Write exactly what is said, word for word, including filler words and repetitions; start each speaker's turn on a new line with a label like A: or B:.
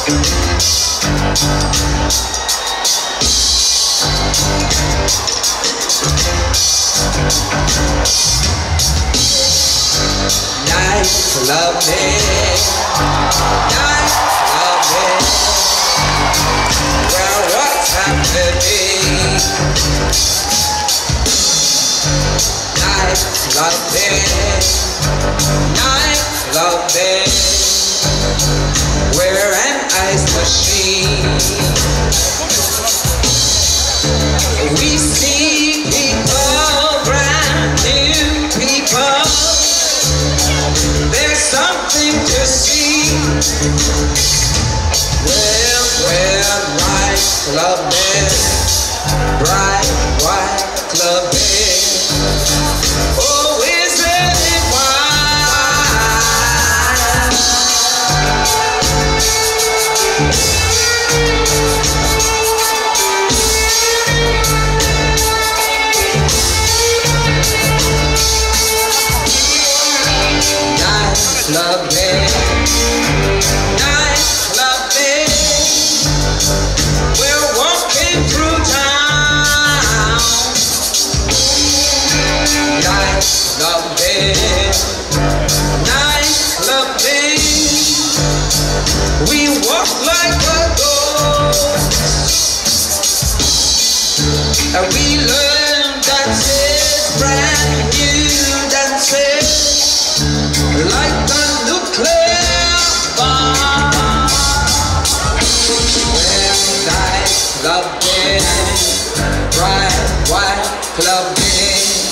A: Nice loving, nice loving. Well, what's happening? Nice loving, nice loving. We're an ice machine. We see people, brand new people. There's something to see. Well, well, white clubbing, bright white clubbing. Oh, is it wine? Nice loving, nice loving. We're walking through town. Nice loving, nice loving. We walk like a ghost, and we learn dances, brand new dances, like a nuclear bomb. When nice loving, bright white clubbing.